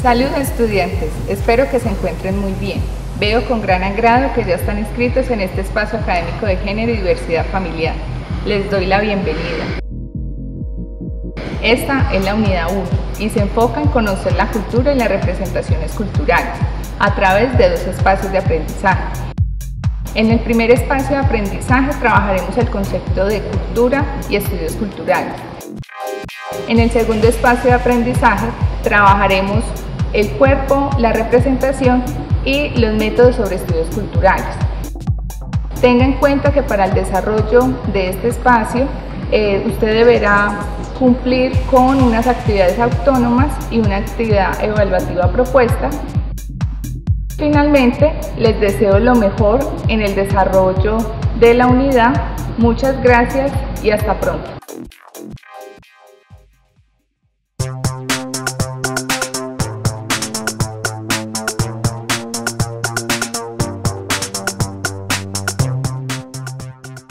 Saludos estudiantes, espero que se encuentren muy bien. Veo con gran agrado que ya están inscritos en este espacio académico de género y diversidad familiar. Les doy la bienvenida. Esta es la unidad 1 y se enfoca en conocer la cultura y las representaciones culturales a través de 2 espacios de aprendizaje. En el primer espacio de aprendizaje trabajaremos el concepto de cultura y estudios culturales. En el segundo espacio de aprendizaje trabajaremos el cuerpo, la representación y los métodos sobre estudios culturales. Tenga en cuenta que para el desarrollo de este espacio usted deberá cumplir con unas actividades autónomas y una actividad evaluativa propuesta. Finalmente, les deseo lo mejor en el desarrollo de la unidad. Muchas gracias y hasta pronto.